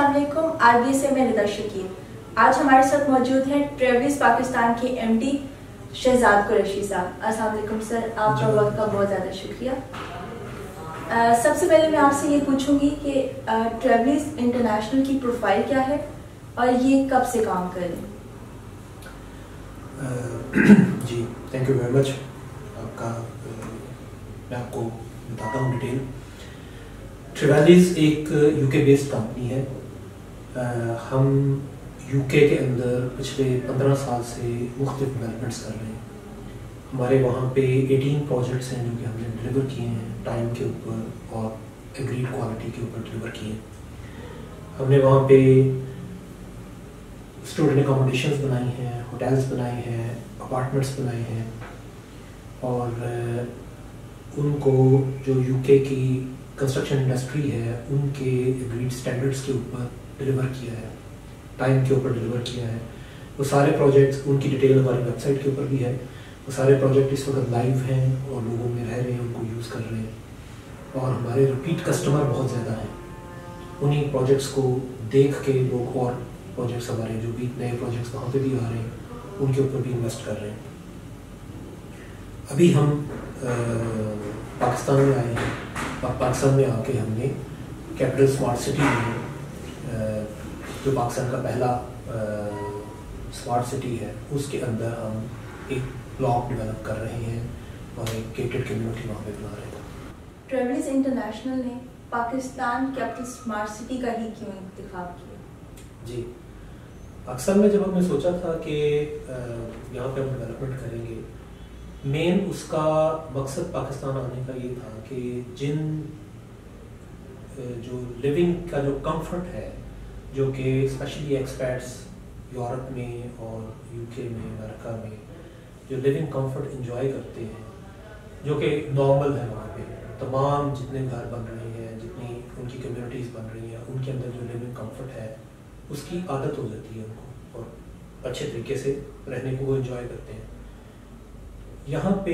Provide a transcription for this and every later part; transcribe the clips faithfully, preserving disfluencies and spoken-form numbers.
السلام علیکم، are be سے میں ردا شکیل۔ آج ہمارے ساتھ موجود ہیں ٹریولز پاکستان کے ایم ڈی شہزاد قریشی صاحب۔ السلام علیکم سر، آپ کا وقت کا بہت زیادہ شکریہ۔ سب سے پہلے میں آپ سے یہ پوچھوں گی کہ ٹریولز انٹرنیشنل کی پروفائل کیا ہے اور یہ کب سے کام کر رہے ہیں؟ جی تھینک یو ویری مچ آپ کا۔ میں آپ کو بتاتا ہوں ڈیٹیل۔ ٹریویلیز ایک یو کے بیسڈ کمپنی ہے۔ ہم یو کے کے اندر پچھلے پندرہ سال سے مختلف ڈیولپمنٹس کر رہے ہیں۔ ہمارے وہاں پہ ایٹین پروجیکٹس ہیں جو کہ ہم نے ڈلیور کیے ہیں ٹائم کے اوپر اور ایگریڈ کوالٹی کے اوپر ڈلیور کیے ہیں۔ ہم نے وہاں پہ اسٹوڈنٹ اکاموڈیشنز بنائی ہیں، ہوٹلز بنائے ہیں، اپارٹمنٹس بنائے ہیں، اور ان کو جو یو کے کی کنسٹرکشن انڈسٹری ہے ان کے ایگریڈ اسٹینڈرڈس کے اوپر ڈلیور کیا ہے، ٹائم کے اوپر ڈلیور کیا ہے۔ وہ سارے پروجیکٹس، ان کی ڈیٹیل ہماری ویب سائٹ کے اوپر بھی ہے۔ وہ سارے پروجیکٹ اس وقت لائیو ہیں اور لوگوں میں رہ رہے ہیں، ان کو یوز کر رہے ہیں، اور ہمارے ریپیٹ کسٹمر بہت زیادہ ہیں۔ انہیں پروجیکٹس کو دیکھ کے لوگ اور پروجیکٹس ہمارے جو بھی نئے پروجیکٹس وہاں پہ بھی آ رہے ہیں ان کے اوپر بھی انویسٹ کر رہے ہیں۔ ابھی ہم پاکستان میں آئے ہیں اور پاکستان میں آ کے ہم نے کیپٹل اسمارٹ سٹی میں، جو پاکستان کا پہلا اسمارٹ سٹی ہے، اس کے اندر ہم ایک بلاک ڈیولپ کر رہے ہیں اور ایک گیٹڈ کمیونٹی وہاں پہ بنا رہے ہیں۔ ٹریولز انٹرنیشنل نے پاکستان کیپٹل اسمارٹ سٹی کا ہی کیوں انتخاب کیا؟ جی پاکستان میں جب ہم نے سوچا تھا کہ یہاں پہ ہم ڈیولپمنٹ کریں گے، مین اس کا مقصد پاکستان آنے کا یہ تھا کہ جن جو لیونگ کا جو کمفرٹ ہے، جو کہ اسپیشلی ایکسپیٹس یورپ میں اور یو کے میں، امریکہ میں جو لیونگ کمفرٹ انجوائے کرتے ہیں، جو کہ نارمل ہے وہاں پہ، تمام جتنے گھر بن رہے ہیں، جتنی ان کی کمیونٹیز بن رہی ہیں، ان کے اندر جو لیونگ کمفرٹ ہے اس کی عادت ہو جاتی ہے ان کو، اور اچھے طریقے سے رہنے کو وہ انجوائے کرتے ہیں۔ یہاں پہ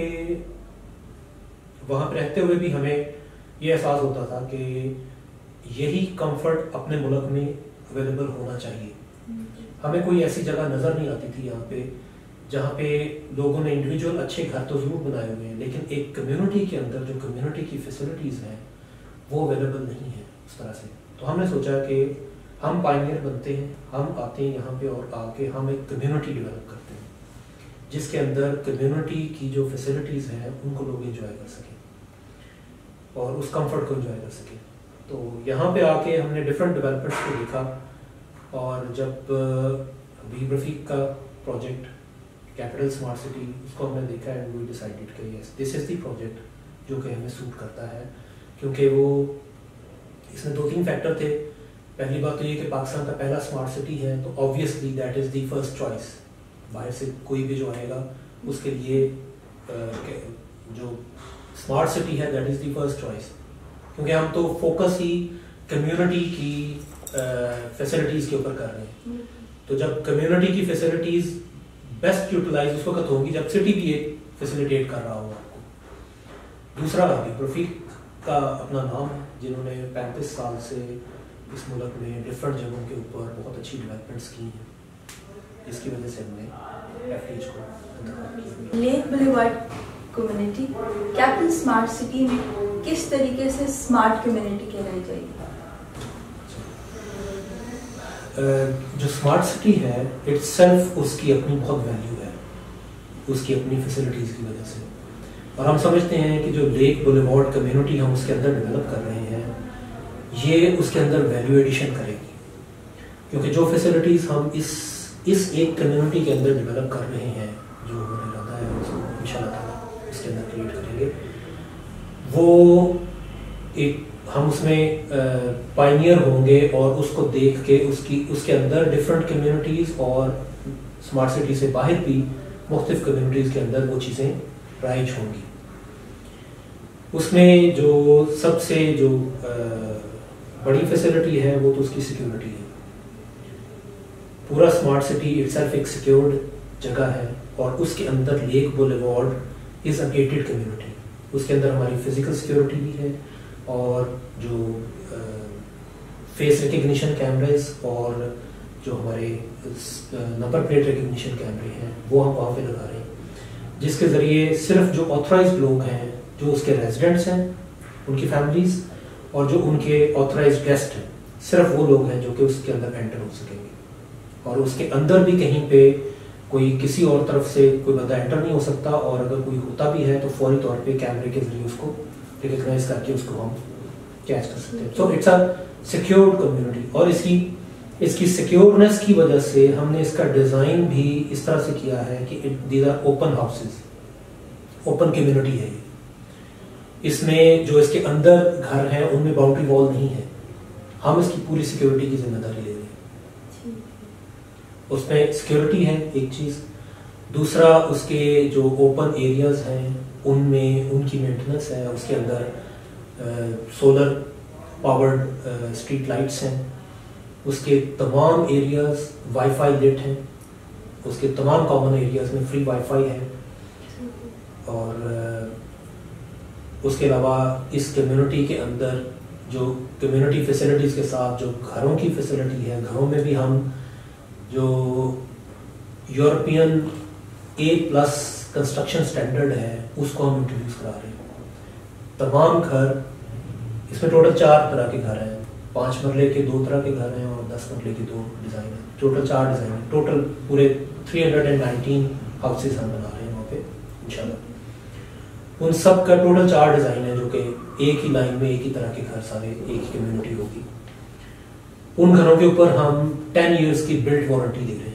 وہاں پہ رہتے ہوئے بھی ہمیں یہ احساس ہوتا تھا کہ یہی کمفرٹ اپنے ملک میں اویلیبل ہونا چاہیے۔ ہمیں کوئی ایسی جگہ نظر نہیں آتی تھی یہاں پہ جہاں پہ لوگوں نے انڈیویجول اچھے گھر تو ضرور بنائے ہوئے ہیں، لیکن ایک کمیونٹی کے اندر جو کمیونٹی کی فیسلٹیز ہیں وہ اویلیبل نہیں ہیں اس طرح سے۔ تو ہم نے سوچا کہ ہم پائنیئر بنتے ہیں، ہم آتے ہیں یہاں پہ اور آ کے ہم ایک کمیونٹی ڈیولپ کرتے ہیں جس کے اندر کمیونٹی کی جو فیسلٹیز ہیں ان کو لوگ انجوائے کر سکیں اور اس کمفرٹ کو انجوائے کر سکیں۔ تو یہاں پہ آ کے ہم نے ڈفرینٹ ڈیولپمنٹس کو دیکھا، اور جب حبیب رفیق کا پروجیکٹ کیپٹل اسمارٹ سٹی، اس کو ہم نے دیکھا ہے، وی ڈیسائیڈڈ کہ یس دس از دی پروجیکٹ جو کہ ہمیں سوٹ کرتا ہے، کیونکہ وہ اس میں دو تین فیکٹر تھے۔ پہلی بات تو یہ کہ پاکستان کا پہلا اسمارٹ سٹی ہے، تو obviously that is the first choice. باہر سے کوئی بھی جو آئے گا اس کے لیے جو اسمارٹ سٹی ہے that is the first choice, کیونکہ ہم تو فوکس ہی کمیونٹی کی فیسلٹیز کے اوپر کر رہے ہیں۔ تو جب کمیونٹی کی فیسلٹیز بیسٹ یوٹیلائز اس وقت ہوگی جب سٹی بھی ایک فیسیلیٹیٹ کر رہا ہوگا آپ کو۔ دوسرا حبیب رفیق کا اپنا نام ہے، جنہوں نے پینتیس سال سے اس ملک میں ڈفرینٹ جگہوں کے اوپر بہت اچھی ڈیولپمنٹس کی ہیں، جس کی وجہ سے ہم نے ایف ٹی ایچ کو انتخاب کیا۔ Lake Boulevard community capital smart city میں کس طریقے سے اسمارٹ کمیونٹی کہلائی جائے گی؟ جو اسمارٹ سٹی ہے اٹ سیلف اس کی اپنی بہت ویلیو ہے، اس کی اپنی فیسلٹیز کی وجہ سے، اور ہم سمجھتے ہیں کہ جو لیک بلیوارڈ کمیونٹی ہم اس کے اندر ڈیولپ کر رہے ہیں یہ اس کے اندر ویلیو ایڈیشن کرے گی، کیونکہ جو فیسلٹیز ہم اس اس ایک کمیونٹی کے اندر ڈیولپ کر رہے ہیں، جو ہمیں ارادہ ہے اس کو ان شاء اللہ تعالیٰ اس کے اندر کریٹ کریں گے، وہ ایک ہم اس میں پائنیئر ہوں گے، اور اس کو دیکھ کے اس کی اس کے اندر ڈفرینٹ کمیونٹیز اور اسمارٹ سٹی سے باہر بھی مختلف کمیونٹیز کے اندر وہ چیزیں رائج ہوں گی۔ اس میں جو سب سے جو بڑی فیسلٹی ہے وہ تو اس کی سیکیورٹی ہے۔ پورا اسمارٹ سٹی اٹ سیلف ایک سیکیورڈ جگہ ہے، اور اس کے اندر Lake Boulevard is a gated community, اس کے اندر ہماری فزیکل سیکیورٹی بھی ہے، اور جو फेस रिकग्निशन कैमरेज और जो हमारे नंबर प्लेट रिकग्निशन कैमरे हैं वो हम वहाँ पे लगा रहे हैं, जिसके ज़रिए सिर्फ जो ऑथराइज्ड लोग हैं, जो उसके रेजिडेंट्स हैं, उनकी फैमिलीज और जो उनके ऑथराइज्ड गेस्ट हैं, सिर्फ वो लोग हैं जो कि उसके अंदर एंटर हो सकेंगे। और उसके अंदर भी कहीं पे कोई किसी और तरफ से कोई बंदा एंटर नहीं हो सकता, और अगर कोई होता भी है तो फौरी तौर पे कैमरे के जरिए उसको रिकग्नाइज करके उसको हम कैच कर सकते हैं। So it's a secured community, और इसकी इसकी सिक्योरनेस की वजह से हमने इसका डिज़ाइन भी इस तरह से किया है कि these are open houses, open community है ये। इसमें जो इसके अंदर घर हैं उनमें बाउंड्री वॉल नहीं है, हम इसकी पूरी सिक्योरिटी की जिम्मेदारी ले रहे हैं। उसमें सिक्योरिटी है एक चीज़, दूसरा उसके जो ओपन एरियाज हैं उनमें उनकी मेंटेनेंस है, उसके अंदर सोलर पावर्ड स्ट्रीट लाइट्स हैं, उसके तमाम एरियाज वाईफाई लिट हैं, उसके तमाम कॉमन एरियाज में फ्री वाईफाई है, और uh, उसके अलावा इस कम्युनिटी के अंदर जो कम्युनिटी फैसिलिटीज़ के साथ जो घरों की फैसिलिटी है, घरों में भी हम जो European A plus construction standard है उसको हम इंट्रोड्यूस करा रहे हैं। तमाम घर, इसमें टोटल चार तरह के घर हैं, पाँच मरले के दो तरह के घर हैं और दस मरले के दो डिज़ाइन हैं, टोटल चार डिज़ाइन हैं। टोटल पूरे three hundred and nineteen houses हम बना रहे हैं वहाँ पे इंशाल्लाह। उन सब का टोटल चार डिज़ाइन है जो कि एक ही लाइन में एक ही तरह के घर, सारे एक ही कम्युनिटी होगी। उन घरों के ऊपर हम टेन इयर्स की बिल्ड वारंटी दे रहे हैं,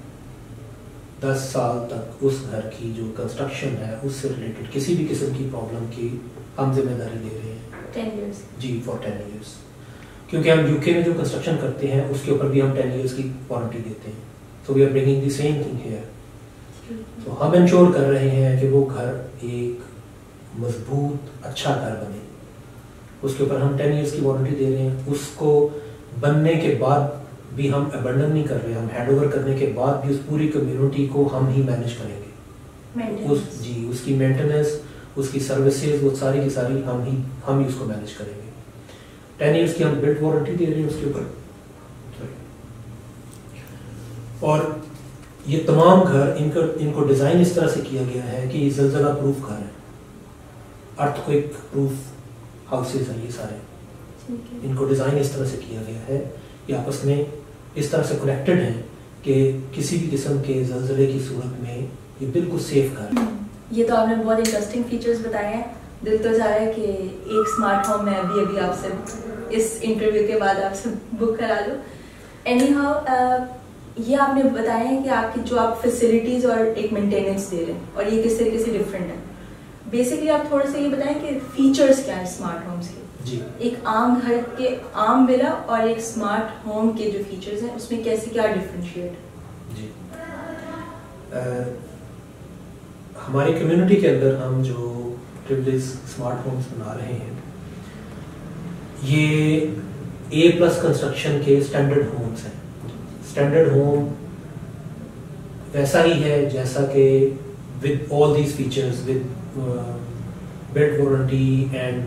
दस साल तक उस घर की जो कंस्ट्रक्शन है उससे रिलेटेड किसी भी किस्म की प्रॉब्लम की हम जिम्मेदारी ले रहे हैं। टेन इयर्स जी, फॉर टेन इयर्स, क्योंकि हम यूके में जो कंस्ट्रक्शन करते हैं उसके ऊपर भी हम टेन इयर्स की वारंटी देते हैं। So we are bringing the same thing here. तो हम इंश्योर कर रहे हैं कि वो घर एक मजबूत अच्छा घर बने, उसके ऊपर हम टेन इयर्स की वारंटी दे रहे हैं। उसको बनने के बाद भी हम अबंडन नहीं कर रहे, हम हैंड ओवर करने के बाद भी उस पूरी कम्युनिटी को हम ही मैनेज करेंगे। उस जी उसकी मेंटेनेंस, उसकी सर्विसेज, वो सारी की सारी हम ही हम ही उसको मैनेज करेंगे। टेन इयर्स की हम बिल्ड वारंटी दे रहे हैं उसके ऊपर। और ये तमाम घर, इनको इनको डिज़ाइन इस तरह से किया गया है कि ज़लज़ला प्रूफ घर है, अर्थक्वेक प्रूफ हाउसेज हैं ये सारे। इनको डिज़ाइन इस तरह से किया गया है, ये आपस में इस तरह से कनेक्टेड हैं कि किसी भी किस्म के ज़लज़ले की सूरत में ये बिल्कुल सेफ घर। ये तो आपने बहुत इंटरेस्टिंग फीचर्स बताए हैं। दिल तो चाह रहा है कि एक स्मार्ट होम मैं अभी अभी आपसे इस इंटरव्यू के बाद आपसे बुक करा लूँ। एनी हाउ, ये आपने बताया है कि आपकी जो आप फैसिलिटीज़ और एक मेंटेनेंस दे रहे हैं और ये किस तरीके से डिफरेंट है। बेसिकली आप थोड़ा सा ये बताएं कि फीचर्स क्या है स्मार्ट होम्स के। जी, एक आम घर के आम विला और एक स्मार्ट होम के जो फीचर्स हैं उसमें कैसे क्या डिफरेंशिएट। जी, आ, हमारी कम्युनिटी के अंदर हम जो प्रिविलेज स्मार्ट होम्स बना रहे हैं ये ए प्लस कंस्ट्रक्शन के स्टैंडर्ड होम्स हैं। स्टैंडर्ड होम वैसा ही है जैसा कि with all these features, with build warranty and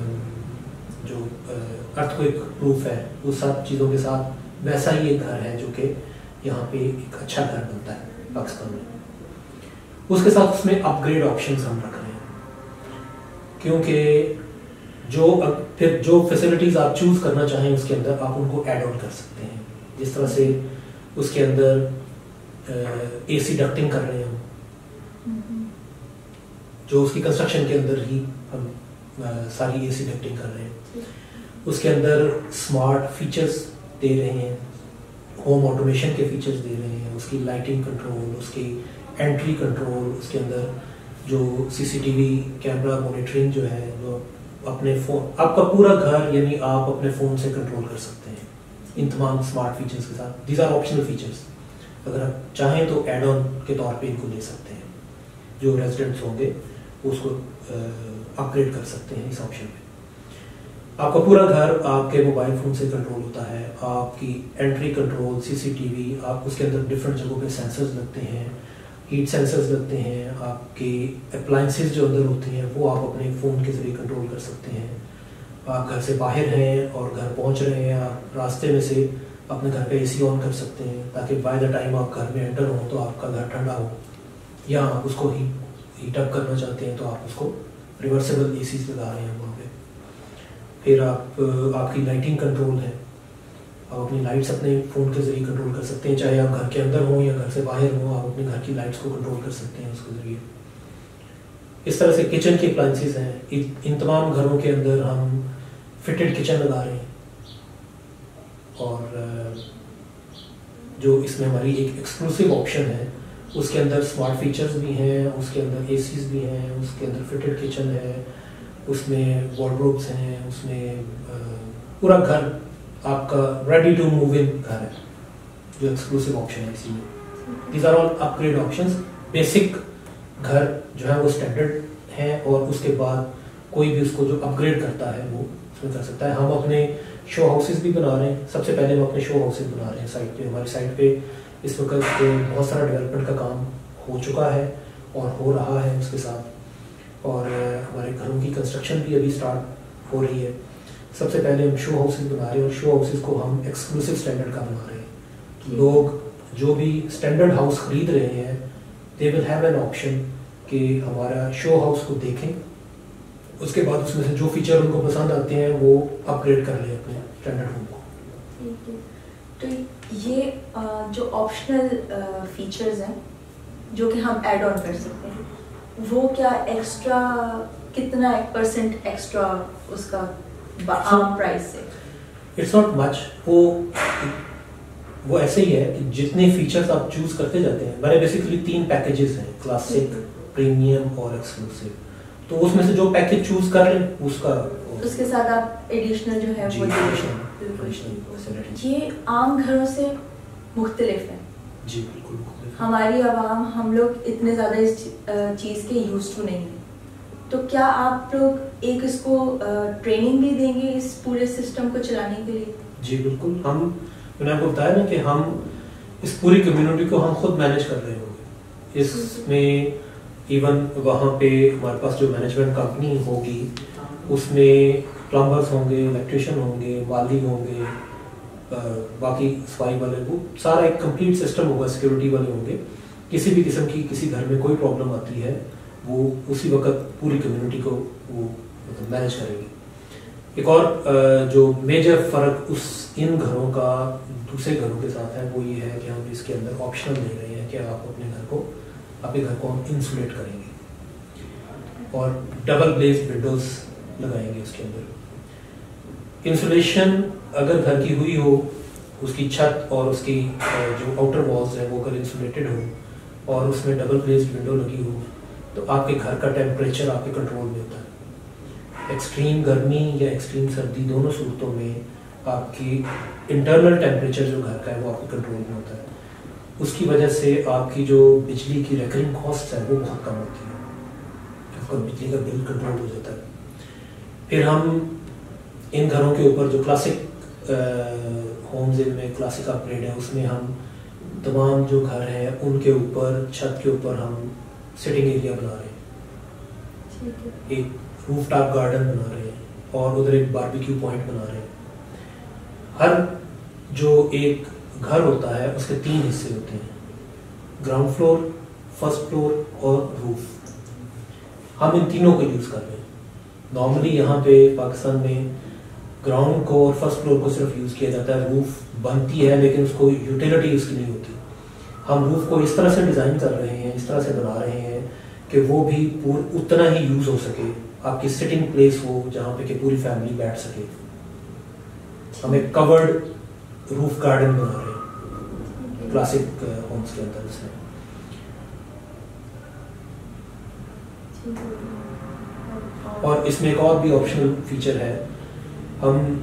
जो अर्थक्वेक प्रूफ है, उस सब चीज़ों के साथ वैसा ही एक घर है जो कि यहाँ पे एक अच्छा घर बनता है पाकिस्तान में। उसके साथ उसमें अपग्रेड ऑप्शंस हम रख रहे हैं, क्योंकि जो फिर जो फैसिलिटीज़ आप चूज़ करना चाहें उसके अंदर आप उनको ऐड ऑन कर सकते हैं। जिस तरह से उसके अंदर एसी डक्टिंग कर रहे हैं हम, जो उसकी कंस्ट्रक्शन के अंदर ही हम आ, सारी एसी डक्टिंग कर रहे हैं। उसके अंदर स्मार्ट फीचर्स दे रहे हैं, होम ऑटोमेशन के फीचर्स दे रहे हैं, उसकी लाइटिंग कंट्रोल, उसकी एंट्री कंट्रोल, उसके अंदर जो सीसीटीवी कैमरा मॉनिटरिंग जो है, जो अपने फ़ोन, आपका पूरा घर यानी आप अपने फ़ोन से कंट्रोल कर सकते हैं इन तमाम स्मार्ट फीचर्स के साथ। दीज आर ऑप्शनल फीचर्स, अगर आप चाहें तो एड ऑन के तौर पे इनको ले सकते हैं। जो रेजिडेंट्स होंगे उसको अपग्रेड कर सकते हैं इस ऑप्शन में। आपका पूरा घर आपके मोबाइल फ़ोन से कंट्रोल होता है, आपकी एंट्री कंट्रोल, सीसीटीवी, आप उसके अंदर डिफरेंट जगहों पे सेंसर्स लगते हैं, हीट सेंसर्स लगते हैं, आपके अप्लाइंसेस जो अंदर होते हैं वो आप अपने फ़ोन के ज़रिए कंट्रोल कर सकते हैं। آپ گھر سے باہر ہیں اور گھر پہنچ رہے ہیں, آپ راستے میں سے اپنے گھر پہ اے سی آن کر سکتے ہیں تاکہ بائی دا ٹائم آپ گھر میں انٹر ہوں تو آپ کا گھر ٹھنڈا ہو, یا آپ اس کو ہی ہیٹ اپ کرنا چاہتے ہیں تو آپ اس کو ریورسیبل اے سیز لگا رہے ہیں وہاں پہ. پھر آپ آپ کی لائٹنگ کنٹرول ہے, آپ اپنی لائٹس اپنے فون کے ذریعے کنٹرول کر سکتے ہیں, چاہے آپ گھر کے اندر ہوں یا گھر سے باہر ہوں, آپ اپنے گھر کی لائٹس کو کنٹرول کر سکتے ہیں اس کے ذریعے. اس طرح سے کچن کے اپلائنسز ہیں, ان تمام گھروں کے اندر ہم فٹڈ کچن لگا رہے ہیں, اور جو اس میں ہماری ایک ایکسکلوسیو آپشن ہے اس کے اندر اسمارٹ فیچرز بھی ہیں, اس کے اندر اے سیز بھی ہیں, اس کے اندر فٹڈ کچن ہے, اس میں وارڈروبس ہیں, اس میں پورا گھر آپ کا ریڈی ٹو موو ان گھر ہے, جو ایکسکلوسیو آپشن ہے اسی میں. These are all upgrade options. Basic گھر جو ہے وہ اسٹینڈرڈ ہیں, اور اس کے بعد کوئی بھی اس کو جو اپ گریڈ کرتا ہے وہ اس میں کر سکتا ہے. ہم اپنے شو ہاؤسز بھی بنا رہے ہیں, سب سے پہلے ہم اپنے شو ہاؤسز بنا رہے ہیں سائٹ پہ. ہماری سائٹ پہ اس وقت بہت سارا ڈیولپمنٹ کا کام ہو چکا ہے اور ہو رہا ہے اس کے ساتھ, اور ہمارے گھروں کی کنسٹرکشن بھی ابھی اسٹارٹ ہو رہی ہے. سب سے پہلے ہم شو ہاؤسز بنا رہے ہیں, اور شو ہاؤسز کو ہم ایکسکلوسیو اسٹینڈرڈ کا بنا رہے ہیں. لوگ جو بھی اسٹینڈرڈ ہاؤس خرید رہے ہیں they will have an option کہ ہمارا شو ہاؤس کو دیکھیں, اس کے بعد اس میں سے جو فیچر ان کو پسند آتے ہیں وہ اپ گریڈ کر لیں اپنے اسٹینڈرڈ ہوم کو. ٹھیک ہے, تو یہ جو آپشنل فیچرز ہیں جو کہ ہم ایڈ آن کر سکتے ہیں, وہ کیا ایکسٹرا کتنا ایک پرسنٹ ایکسٹرا اس کا عام پرائز سے؟ It's not much. وہ وہ ایسے ہی ہے کہ جتنے فیچرز آپ چوز کرتے جاتے ہیں, ہمارے بیسیکلی تین پیکیجز ہیں, کلاسک, پریمیم اور ایکسکلوسیو. تو اس میں سے جو پیکیج چوز کر لیں اس کا اس کے ساتھ آپ ایڈیشنل جو ہے وہ یہ عام گھروں سے مختلف ہے. جی بالکل مختلف. ہماری عوام ہم لوگ اتنے زیادہ اس چیز کے یوز ٹو نہیں ہیں, تو کیا آپ لوگ ایک اس کو ٹریننگ بھی دیں گے اس پورے سسٹم کو چلانے کے لیے؟ جی بالکل. ہم میں نے آپ کو بتایا نا کہ ہم اس پوری کمیونٹی کو ہم خود مینیج کر رہے ہوں گے. اس میں ایون وہاں پہ ہمارے پاس جو مینجمنٹ کمپنی ہوگی اس میں پلمبرس ہوں گے, الیکٹریشین ہوں گے, والدی ہوں گے, باقی صفائی والے, وہ سارا ایک کمپلیٹ سسٹم ہوگا. سیکورٹی والے ہوں گے. کسی بھی قسم کی کسی گھر میں کوئی پرابلم آتی ہے وہ اسی وقت پوری کمیونٹی کو وہ مطلب مینیج کریں گے. ایک اور جو میجر فرق اس ان گھروں کا دوسرے گھروں کے ساتھ ہے وہ یہ ہے کہ ہم اس کے اندر آپشنل دے رہے ہیں کہ آپ اپنے گھر کو اپنے گھر کو ہم انسولیٹ کریں گے اور ڈبل گلیز ونڈوز لگائیں گے اس کے اندر. انسولیشن اگر گھر کی ہوئی ہو, اس کی چھت اور اس کی جو آؤٹر والز ہیں وہ اگر انسولیٹڈ ہو اور اس میں ڈبل گلیز ونڈو لگی ہو تو آپ کے گھر کا ٹیمپریچر آپ کے کنٹرول میں ہوتا ہے. ایکسٹریم گرمی یا ایکسٹریم سردی دونوں صورتوں میں آپ کی انٹرنل ٹیمپریچر جو گھر کا ہے وہ آپ کے کنٹرول میں ہوتا ہے. اس کی وجہ سے آپ کی جو بجلی کی ریکرنگ کاسٹ ہے وہ بہت کم ہوتی ہے, آپ کا بجلی کا بل کنٹرول ہو جاتا ہے. پھر ہم ان گھروں کے اوپر جو کلاسک ہومز ان میں کلاسک اپ گریڈ ہے اس میں ہم تمام جو گھر ہیں ان کے اوپر چھت کے اوپر ہم سٹنگ ایریا بنا رہے ہیں, ایک روف ٹاپ گارڈن بنا رہے ہیں اور ادھر ایک باربیکیو پوائنٹ بنا رہے ہیں. ہر جو ایک گھر ہوتا ہے اس کے تین حصے ہوتے ہیں, گراؤنڈ فلور, فرسٹ فلور اور روف. ہم ان تینوں کو یوز کر رہے ہیں. نارملی یہاں پہ پاکستان میں گراؤنڈ کو اور فرسٹ فلور کو صرف یوز کیا جاتا ہے, روف بنتی ہے لیکن اس کو یوٹیلیٹی اس کی نہیں ہوتی. ہم روف کو اس طرح سے ڈیزائن کر رہے ہیں, اس طرح سے بنا رہے ہیں کہ وہ بھی پور اتنا ہی یوز ہو سکے, آپ کی سٹنگ پلیس ہو جہاں پہ کہ پوری فیملی بیٹھ سکے. ہم ایک کورڈ روف گارڈن بنا رہے ہیں کلاسک ہومز کے اندر. اس میں اور اس میں ایک اور بھی آپشنل فیچر ہے, ہم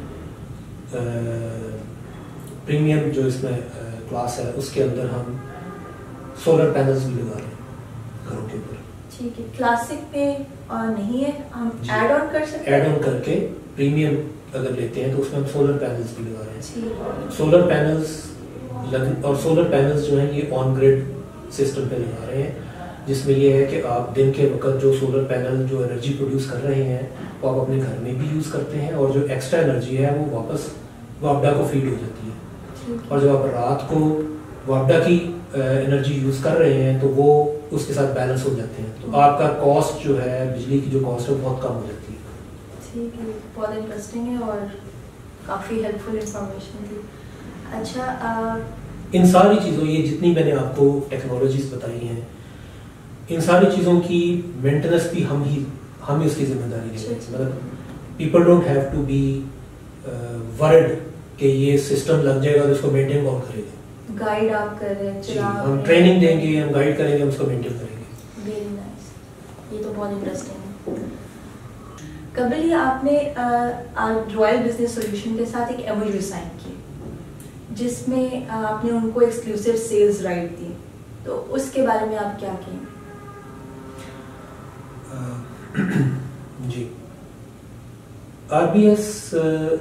پریمیم جو اس میں کلاس ہے اس کے اندر ہم سولر پینلز بھی لگا رہے ہیں گھروں کے اوپر. ٹھیک ہے, کلاسک پہ نہیں ہے, ہم ایڈ آن کر سکتے ہیں. ایڈ آن کر کے پریمیم اگر لیتے ہیں تو اس میں ہم سولر پینلز بھی لگا رہے ہیں. سولر پینلز لگ اور سولر پینلز جو ہیں یہ آن گریڈ سسٹم پہ لگا رہے ہیں جس میں یہ ہے کہ آپ دن کے وقت جو سولر پینل جو انرجی پروڈیوس کر رہے ہیں وہ آپ اپنے گھر میں بھی یوز کرتے ہیں، اور جو ایکسٹرا انرجی ہے وہ واپس وابڈا کو فیڈ ہو جاتی ہے، اور جب آپ رات کو وابڈا کی انرجی یوز کر رہے ہیں تو وہ اس کے ساتھ بیلنس ہو جاتے ہیں، تو آپ کا کاسٹ جو ہے بجلی کی جو کاسٹ ہے وہ بہت کم ہو جاتی ہے۔ ٹھیک ہے، بہت انٹرسٹنگ ہے اور کافی ہیلپ فل انفارمیشن تھی۔ اچھا، ان ساری چیزوں، یہ جتنی میں نے آپ کو ٹیکنالوجیز بتائی ہیں، ان ساری چیزوں کی مینٹیننس بھی ہم ہی ہم ہی اس کی ذمہ داری لیں گے، مطلب people don't have to be worried کہ یہ سسٹم لگ جائے گا تو اس کو مینٹین کون کرے گا، گائیڈ آپ کر رہے ہیں، جی ہم ٹریننگ دیں گے، ہم گائیڈ کریں گے، ہم اس کو مینٹین کریں گے۔ ویری نائس، یہ تو بہت انٹرسٹنگ ہے۔ قبل ہی آپ نے رائل بزنس سولوشن کے ساتھ ایک ایم او یو سائن کی جس میں آپ نے ان کو ایکسکلوسیو سیلز رائٹ دی، تو اس کے بارے میں آپ کیا کہیں؟ جی، آر بی ایس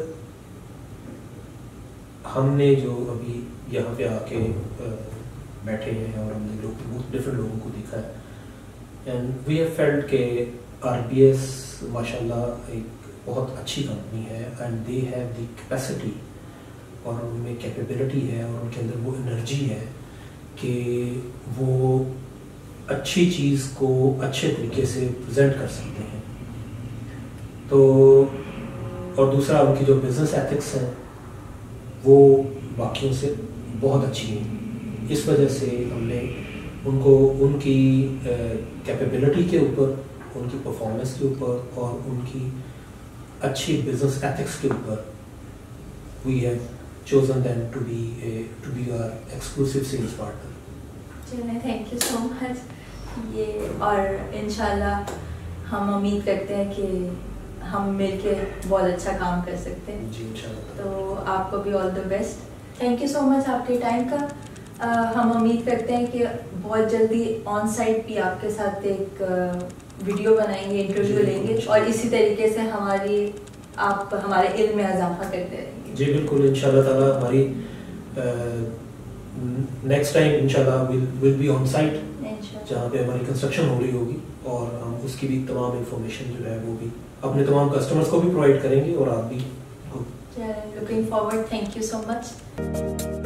ہم نے جو ابھی یہاں پہ آ کے بیٹھے ہیں اور ہم نے لوگ بہت ڈفرینٹ لوگوں کو دیکھا ہے، اینڈ وی ہیو فیلڈ کہ آر بی ایس ماشاء اللہ ایک بہت اچھی کمپنی ہے، and they have the capacity, اور ان میں کیپیبلٹی ہے اور ان کے اندر وہ انرجی ہے کہ وہ اچھی چیز کو اچھے طریقے سے پریزنٹ کر سکتے ہیں۔ تو اور دوسرا ان کی جو بزنس ایتھکس ہیں وہ باقیوں سے بہت اچھی ہیں، اس وجہ سے ہم نے ان کو ان کی کیپیبلٹی کے اوپر، ان کی پرفارمنس کے اوپر اور ان کی اچھی بزنس ایتھکس کے اوپر we have chosen them to be a, to be our exclusive sales partner. چلیں، تھینک یو سو مچ۔ یہ اور انشاءاللہ ہم امید کرتے ہیں کہ ہم مل کے بہت اچھا کام کر سکتے ہیں۔ جی انشاءاللہ۔ تو آپ کو بھی all the best, thank you so much آپ کے ٹائم کا۔ ہم امید کرتے ہیں کہ بہت جلدی آن سائٹ بھی آپ کے ساتھ ایک ویڈیو بنائیں گے، انٹرویو لیں گے، اور اسی طریقے سے ہماری آپ ہمارے علم میں اضافہ کرتے رہیں گے۔ جی بالکل، انشاءاللہ تعالیٰ ہماری نیکسٹ ٹائم انشاءاللہ ول بی آن سائٹ جہاں پہ ہماری کنسٹرکشن ہو رہی ہوگی، اور ہم اس کی بھی تمام انفارمیشن جو ہے وہ بھی اپنے تمام کسٹمرز کو بھی پرووائڈ کریں گے، اور آپ بھی۔ Looking forward, thank you so much.